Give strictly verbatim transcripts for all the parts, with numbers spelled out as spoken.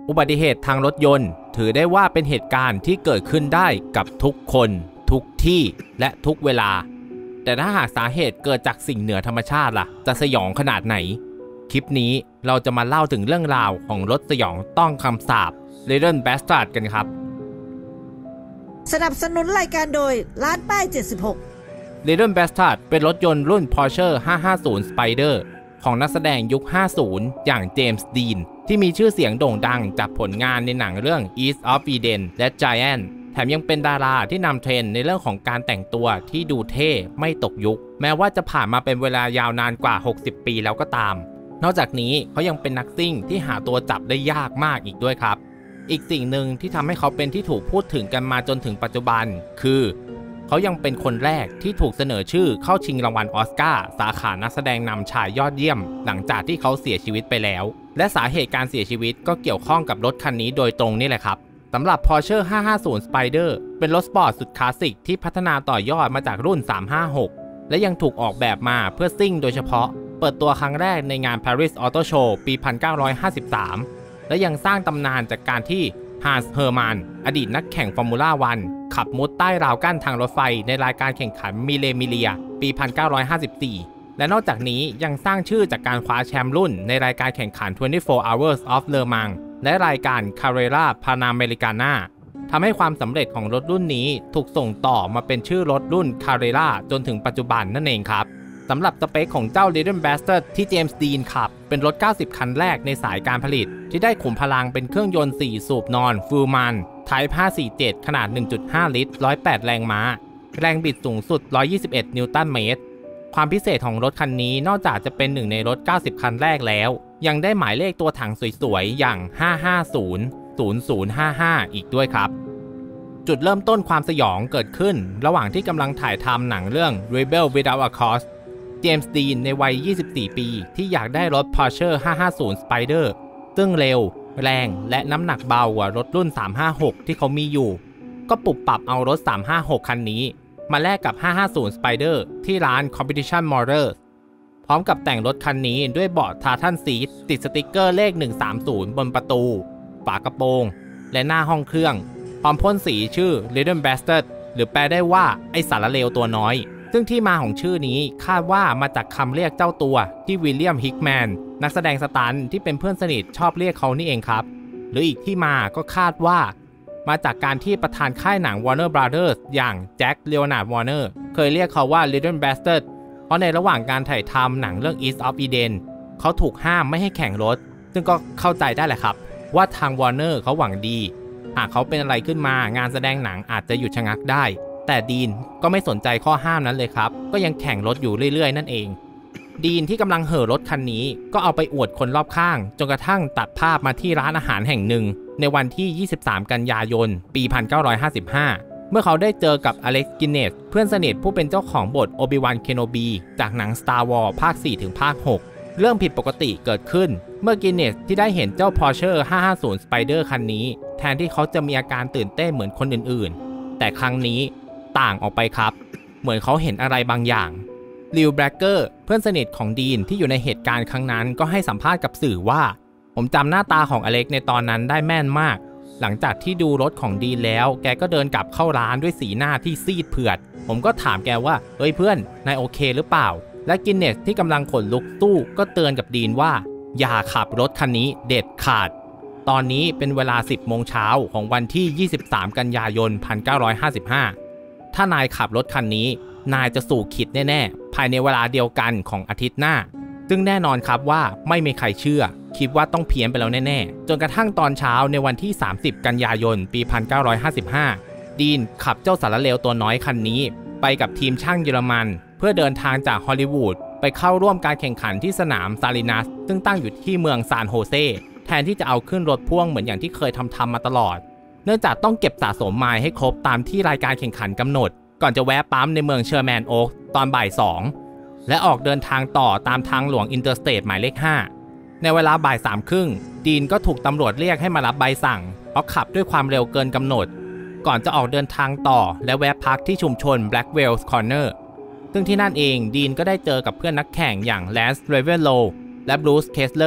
อุบัติเหตุทางรถยนต์ถือได้ว่าเป็นเหตุการณ์ที่เกิดขึ้นได้กับทุกคนทุกที่และทุกเวลาแต่ถ้าหากสาเหตุเกิดจากสิ่งเหนือธรรมชาติล่ะจะสยองขนาดไหนคลิปนี้เราจะมาเล่าถึงเรื่องราวของรถสยองต้องคำสาป Little Bastard กันครับสนับสนุนรายการโดยร้านป้ายเจ็ดสิบหก Little Bastard เป็นรถยนต์รุ่น Porsche ห้าห้าศูนย์ Spider ของนักแสดงยุคห้าสิบอย่างเจมส์ดีนที่มีชื่อเสียงโด่งดังจากผลงานในหนังเรื่อง East of Eden และ Giant แถมยังเป็นดาราที่นำเทรนด์ในเรื่องของการแต่งตัวที่ดูเท่ไม่ตกยุคแม้ว่าจะผ่านมาเป็นเวลายาวนานกว่าหกสิบปีแล้วก็ตามนอกจากนี้เขายังเป็นนักซิ่งที่หาตัวจับได้ยากมากอีกด้วยครับอีกสิ่งหนึ่งที่ทำให้เขาเป็นที่ถูกพูดถึงกันมาจนถึงปัจจุบันคือเขายังเป็นคนแรกที่ถูกเสนอชื่อเข้าชิงรางวัลออสการ์สาขานักแสดงนำชายยอดเยี่ยมหลังจากที่เขาเสียชีวิตไปแล้วและสาเหตุการเสียชีวิตก็เกี่ยวข้องกับรถคันนี้โดยตรงนี่แหละครับสำหรับ Porsche ห้าห้าศูนย์ Spider เป็นรถสปอร์ตสุดคลาสสิกที่พัฒนาต่อยอดมาจากรุ่นสามห้าหกและยังถูกออกแบบมาเพื่อซิ่งโดยเฉพาะเปิดตัวครั้งแรกในงาน Paris Auto Show ปี หนึ่งพันเก้าร้อยห้าสิบสาม และยังสร้างตำนานจากการที่ฮันส์ เฮอร์มานอดีตนักแข่งฟอร์มูล่าวันขับมุดใต้ราวกั้นทางรถไฟในรายการแข่งขันมิเลมิเลียปี หนึ่งพันเก้าร้อยห้าสิบสี่ และนอกจากนี้ยังสร้างชื่อจากการคว้าแชมป์รุ่นในรายการแข่งขันยี่สิบสี่ hours of Le Mans และรายการ Carrera Panamericana ทำให้ความสำเร็จของรถรุ่นนี้ถูกส่งต่อมาเป็นชื่อรถรุ่น Carrera จนถึงปัจจุบันนั่นเองครับสำหรับสเปคของเจ้า Little Bastard ที่เจมส์ดีนขับเป็นรถเก้าสิบคันแรกในสายการผลิตที่ได้ขุมพลังเป็นเครื่องยนต์สี่สูบนอน Fullman Type ห้าสี่เจ็ดขนาด หนึ่งจุดห้า ลิตรหนึ่งร้อยแปดแรงม้าแรงบิดสูงสุดหนึ่งร้อยยี่สิบเอ็ดนิวตันเมตรความพิเศษของรถคันนี้นอกจากจะเป็นหนึ่งในรถเก้าสิบคันแรกแล้วยังได้หมายเลขตัวถังสวยๆอย่างห้าห้าศูนย์ ศูนย์ศูนย์ห้าห้าอีกด้วยครับจุดเริ่มต้นความสยองเกิดขึ้นระหว่างที่กำลังถ่ายทำหนังเรื่อง Rebel Without a Causeเจมส์ดีนในวัยยี่สิบสี่ปีที่อยากได้รถ Porsche ห้าห้าศูนย์ Spider ซึ่งเร็วแรงและน้ำหนักเบากว่ารถรุ่นสามห้าหกที่เขามีอยู่ก็ปรับปรับเอารถสามห้าหกคันนี้มาแลกกับห้าห้าศูนย์ Spider ที่ร้าน Competition Motors พร้อมกับแต่งรถคันนี้ด้วยเบาะ Tartan Seat ติดสติกเกอร์เลขหนึ่งสามศูนย์บนประตูฝากระโปรงและหน้าห้องเครื่องพร้อมพ่นสีชื่อ Little Bastard หรือแปลได้ว่าไอสารเลวตัวน้อยซึ่งที่มาของชื่อนี้คาดว่ามาจากคำเรียกเจ้าตัวที่วิลเลียมฮิกแมนนักแสดงสตันท์ที่เป็นเพื่อนสนิทชอบเรียกเขานี่เองครับหรืออีกที่มาก็คาดว่ามาจากการที่ประธานค่ายหนัง Warner Brothers อย่างแจ็ค เลโอนาร์ด วอร์เนอร์เคยเรียกเขาว่า Little Bastard เพราะในระหว่างการถ่ายทำหนังเรื่อง East of Eden เขาถูกห้ามไม่ให้แข่งรถซึ่งก็เข้าใจได้แหละครับว่าทาง Warner เขาหวังดีหากเขาเป็นอะไรขึ้นมางานแสดงหนังอาจจะหยุดชะงักได้แต่ดีนก็ไม่สนใจข้อห้ามนั้นเลยครับก็ยังแข่งรถอยู่เรื่อยๆนั่นเองดีนที่กำลังเห่อรถคันนี้ก็เอาไปอวดคนรอบข้างจนกระทั่งตัดภาพมาที่ร้านอาหารแห่งหนึ่งในวันที่ยี่สิบสามกันยายนปีหนึ่งพันเก้าร้อยห้าสิบห้าเมื่อเขาได้เจอกับอเล็กซ์ กินเนสเพื่อนสนิทผู้เป็นเจ้าของบทโอบิวัน เคโนบีจากหนัง Star Wars ภาคสี่ถึงภาคหกเรื่องผิดปกติเกิดขึ้นเมื่อกินเนสที่ได้เห็นเจ้า Porsche ห้าห้าศูนย์ Spider คันนี้แทนที่เขาจะมีอาการตื่นเต้นเหมือนคนอื่นๆแต่ครั้งนี้ต่างออกไปครับเหมือนเขาเห็นอะไรบางอย่างลิว แบล็กเกอร์เพื่อนสนิทของดีนที่อยู่ในเหตุการณ์ครั้งนั้นก็ให้สัมภาษณ์กับสื่อว่าผมจำหน้าตาของอเล็กในตอนนั้นได้แม่นมากหลังจากที่ดูรถของดีนแล้วแกก็เดินกลับเข้าร้านด้วยสีหน้าที่ซีดเผือดผมก็ถามแกว่าเฮ้ยเพื่อนนายโอเคหรือเปล่าและกินเนสที่กำลังขนลุกสู้ก็เตือนกับดีนว่าอย่าขับรถคันนี้เด็ดขาดตอนนี้เป็นเวลาสิบโมงเช้าของวันที่ยี่สิบสามกันยายนหนึ่งพันเก้าร้อยห้าสิบห้าถ้านายขับรถคันนี้นายจะสู่ขิดแน่ๆภายในเวลาเดียวกันของอาทิตย์หน้าซึ่งแน่นอนครับว่าไม่มีใครเชื่อคิดว่าต้องเพี้ยนไปแล้วแน่ๆจนกระทั่งตอนเช้าในวันที่สามสิบกันยายนปีหนึ่งพันเก้าร้อยห้าสิบห้าดีนขับเจ้าสารเลวตัวน้อยคันนี้ไปกับทีมช่างเยอรมันเพื่อเดินทางจากฮอลลีวูดไปเข้าร่วมการแข่งขันที่สนามซาลินัสซึ่งตั้งอยู่ที่เมืองซานโฮเซแทนที่จะเอาขึ้นรถพ่วงเหมือนอย่างที่เคยทำทำมาตลอดเนื่องจากต้องเก็บสะสมไมล์ให้ครบตามที่รายการแข่งขันกำหนดก่อนจะแวะปั๊มในเมืองเชอร์แมนโอ๊กตอนบ่ายสองและออกเดินทางต่อตามทางหลวงอินเตอร์สเตทหมายเลขห้าในเวลาบ่ายสามครึ่งดีนก็ถูกตำรวจเรียกให้มารับใบสั่งเพราะขับด้วยความเร็วเกินกำหนดก่อนจะออกเดินทางต่อและแวะพักที่ชุมชน Blackwell's Corner ซึ่งที่นั่นเองดีนก็ได้เจอกับเพื่อนนักแข่งอย่างแลนซ์ เรเวนโลและบรูซ เคสเลอร์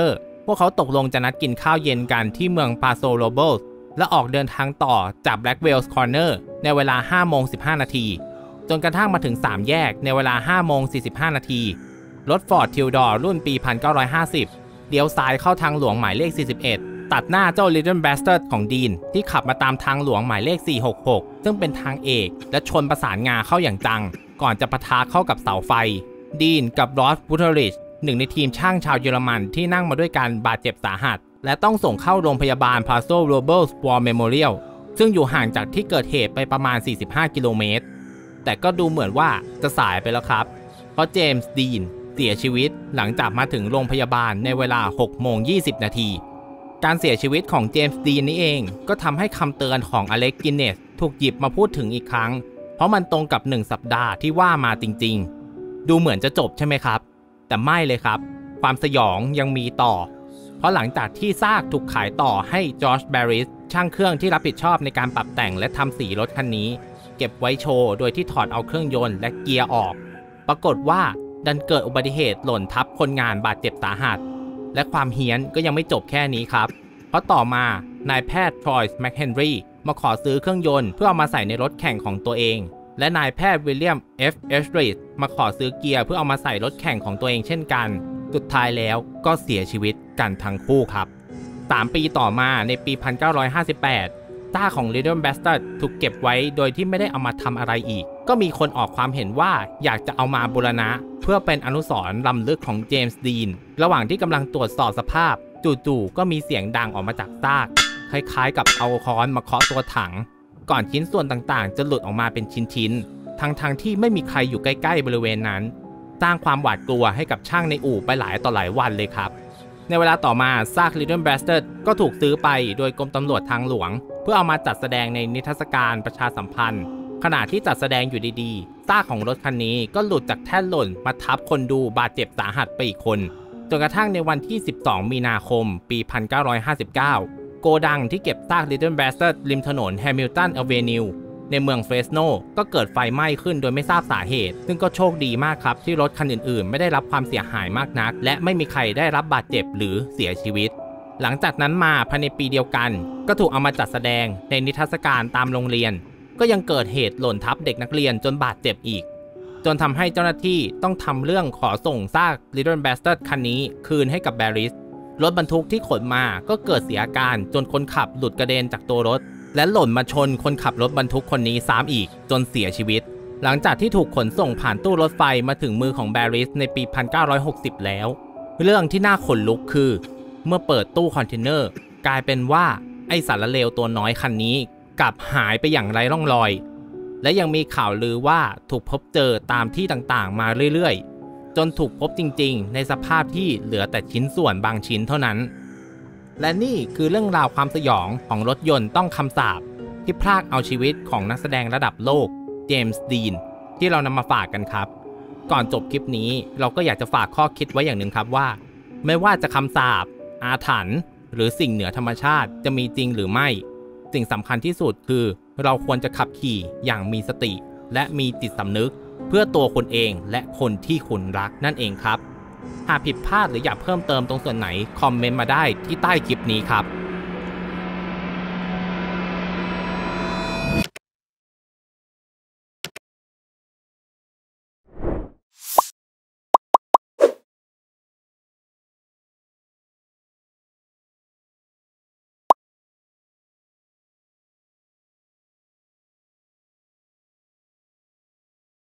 พวกเขาตกลงจะนัดกินข้าวเย็นกันที่เมืองปาโซโลโบสและออกเดินทางต่อจาก Blackwell's Corner ในเวลา ห้าโมงสิบห้า นาทีจนกระทั่งมาถึงสามแยกในเวลา ห้าโมงสี่สิบห้า นาทีรถ Ford Tudor รุ่นปี หนึ่งพันเก้าร้อยห้าสิบ เลี้ยวซ้ายเข้าทางหลวงหมายเลข สี่สิบเอ็ด ตัดหน้าเจ้า Little Bastard ของดีนที่ขับมาตามทางหลวงหมายเลข สี่หกหก ซึ่งเป็นทางเอกและชนประสานงาเข้าอย่างจังก่อนจะปะทะเข้ากับเสาไฟดีนกับรอส บูเทอริชหนึ่งในทีมช่างชาวเยอรมันที่นั่งมาด้วยกันบาดเจ็บสาหัสและต้องส่งเข้าโรงพยาบาล Paso Robles War Memorial ซึ่งอยู่ห่างจากที่เกิดเหตุไปประมาณ สี่สิบห้า กิโลเมตรแต่ก็ดูเหมือนว่าจะสายไปแล้วครับเพราะเจมส์ดีนเสียชีวิตหลังจากมาถึงโรงพยาบาลในเวลา หกโมงยี่สิบ นาทีการเสียชีวิตของเจมส์ดีนนี้เองก็ทำให้คำเตือนของอเล็ก กินเนสถูกหยิบมาพูดถึงอีกครั้งเพราะมันตรงกับหนึ่งสัปดาห์ที่ว่ามาจริงๆดูเหมือนจะจบใช่ไหมครับแต่ไม่เลยครับความสยองยังมีต่อเพราะหลังจากที่ซากถูกขายต่อให้จอร์จ แบริสช่างเครื่องที่รับผิดชอบในการปรับแต่งและทำสีรถคันนี้เก็บไว้โชว์โดยที่ถอดเอาเครื่องยนต์และเกียร์ออกปรากฏว่าดันเกิดอุบัติเหตุหล่นทับคนงานบาดเจ็บสาหัสและความเฮี้ยนก็ยังไม่จบแค่นี้ครับเพราะต่อมานายแพทย์ทรอยส์ แมคเฮนรีมาขอซื้อเครื่องยนต์เพื่อเอามาใส่ในรถแข่งของตัวเองและนายแพทย์วิลเลียม เอฟ เอชริดมาขอซื้อเกียร์เพื่อเอามาใส่รถแข่งของตัวเองเช่นกันสุดท้ายแล้วก็เสียชีวิตกันทั้งคู่ครับสามปีต่อมาในปี หนึ่งพันเก้าร้อยห้าสิบแปดซากของ Little Bastard ถูกเก็บไว้โดยที่ไม่ได้เอามาทำอะไรอีกก็มีคนออกความเห็นว่าอยากจะเอามาบูรณะเพื่อเป็นอนุสรณ์ล้ำลึกของเจมส์ดีนระหว่างที่กำลังตรวจสอบสภาพจู่ๆก็มีเสียงดังออกมาจากซากคล้ายๆกับเอาค้อนมาเคาะตัวถังก่อนชิ้นส่วนต่างๆจะหลุดออกมาเป็นชิ้นๆทั้งๆที่ไม่มีใครอยู่ใกล้ๆบริเวณนั้นสร้างความหวาดกลัวให้กับช่างในอู่ไปหลายต่อหลายวันเลยครับในเวลาต่อมาซาก Little Bastard ก็ถูกซื้อไปโดยกรมตำรวจทางหลวงเพื่อเอามาจัดแสดงในนิทรรศการประชาสัมพันธ์ขณะที่จัดแสดงอยู่ดีๆซากของรถคันนี้ก็หลุดจากแท่นหล่นมาทับคนดูบาดเจ็บสาหัสไปอีกคนจนกระทั่งในวันที่สิบสองมีนาคมปี หนึ่งพันเก้าร้อยห้าสิบเก้าโกดังที่เก็บซาก Little Bastard ริมถนน Hamilton Avenue ในเมืองเฟรสโนก็เกิดไฟไหม้ขึ้นโดยไม่ทราบสาเหตุซึ่งก็โชคดีมากครับที่รถคันอื่นๆไม่ได้รับความเสียหายมากนักและไม่มีใครได้รับบาดเจ็บหรือเสียชีวิตหลังจากนั้นมาภายในปีเดียวกันก็ถูกเอามาจัดแสดงในนิทรรศการตามโรงเรียนก็ยังเกิดเหตุหล่นทับเด็กนักเรียนจนบาดเจ็บอีกจนทำให้เจ้าหน้าที่ต้องทำเรื่องขอส่งซาก Little Bastard คันนี้คืนให้กับแบริสรถบรรทุกที่ขนมาก็เกิดเสียอาการจนคนขับหลุดกระเด็นจากตัวรถและหล่นมาชนคนขับรถบรรทุกคนนี้ซ้ำอีกจนเสียชีวิตหลังจากที่ถูกขนส่งผ่านตู้รถไฟมาถึงมือของแบริสในปี หนึ่งพันเก้าร้อยหกสิบ แล้วเรื่องที่น่าขนลุกคือเมื่อเปิดตู้คอนเทนเนอร์กลายเป็นว่าไอสารเลวตัวน้อยคันนี้กลับหายไปอย่างไร้ร่องรอยและยังมีข่าวลือว่าถูกพบเจอตามที่ต่างๆมาเรื่อยๆจนถูกพบจริงๆในสภาพที่เหลือแต่ชิ้นส่วนบางชิ้นเท่านั้นและนี่คือเรื่องราวความสยองของรถยนต์ต้องคำสาปที่พรากเอาชีวิตของนักแสดงระดับโลกเจมส์ดีนที่เรานำมาฝากกันครับก่อนจบคลิปนี้เราก็อยากจะฝากข้อคิดไว้อย่างหนึ่งครับว่าไม่ว่าจะคำสาปอาถรรพ์หรือสิ่งเหนือธรรมชาติจะมีจริงหรือไม่สิ่งสำคัญที่สุดคือเราควรจะขับขี่อย่างมีสติและมีจิตสำนึกเพื่อตัวคุณเองและคนที่คุณรักนั่นเองครับหากผิดพลาดหรืออยากเพิ่มเติมตรงส่วนไหนคอมเมนต์มาได้ที่ใต้คลิปนี้ครับ